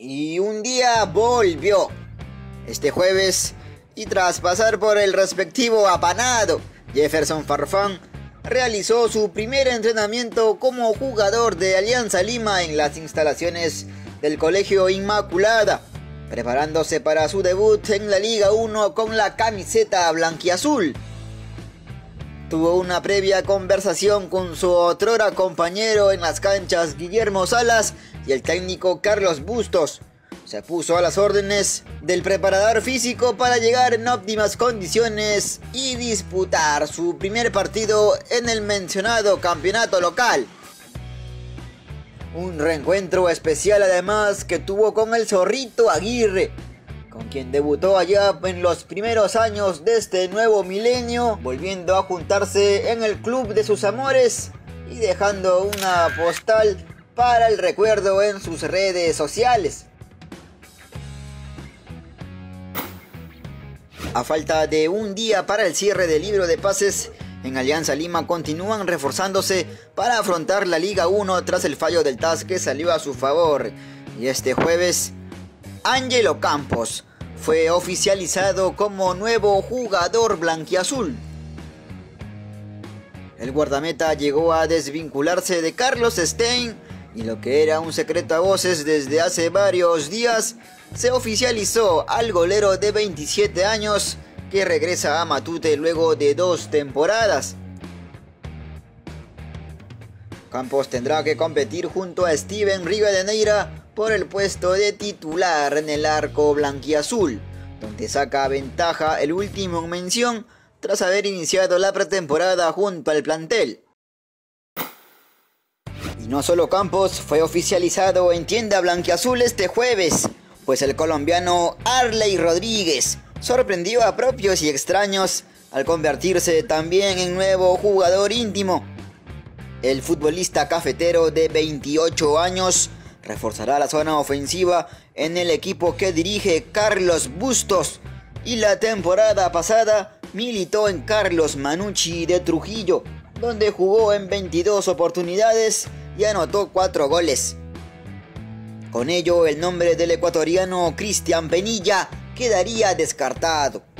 Y un día volvió. Este jueves, y tras pasar por el respectivo apanado, Jefferson Farfán realizó su primer entrenamiento como jugador de Alianza Lima en las instalaciones del Colegio Inmaculada, preparándose para su debut en la Liga 1 con la camiseta blanquiazul. Tuvo una previa conversación con su otrora compañero en las canchas Guillermo Salas y el técnico Carlos Bustos. Se puso a las órdenes del preparador físico para llegar en óptimas condiciones y disputar su primer partido en el mencionado campeonato local. Un reencuentro especial además que tuvo con el Zorrito Aguirre, con quien debutó allá en los primeros años de este nuevo milenio, volviendo a juntarse en el club de sus amores y dejando una postal para el recuerdo en sus redes sociales. A falta de un día para el cierre del libro de pases, en Alianza Lima continúan reforzándose para afrontar la Liga 1 tras el fallo del TAS que salió a su favor. Y este jueves, Ángelo Campos fue oficializado como nuevo jugador blanquiazul. El guardameta llegó a desvincularse de Carlos Stein y lo que era un secreto a voces desde hace varios días se oficializó al golero de 27 años que regresa a Matute luego de 2 temporadas. Campos tendrá que competir junto a Steven Rivadeneira por el puesto de titular en el arco blanquiazul, donde saca ventaja el último en mención tras haber iniciado la pretemporada junto al plantel. Y no solo Campos fue oficializado en tienda blanquiazul este jueves, pues el colombiano Arley Rodríguez sorprendió a propios y extraños al convertirse también en nuevo jugador íntimo. El futbolista cafetero de 28 años reforzará la zona ofensiva en el equipo que dirige Carlos Bustos y la temporada pasada militó en Carlos Manucci de Trujillo, donde jugó en 22 oportunidades y anotó 4 goles. Con ello, el nombre del ecuatoriano Cristian Penilla quedaría descartado.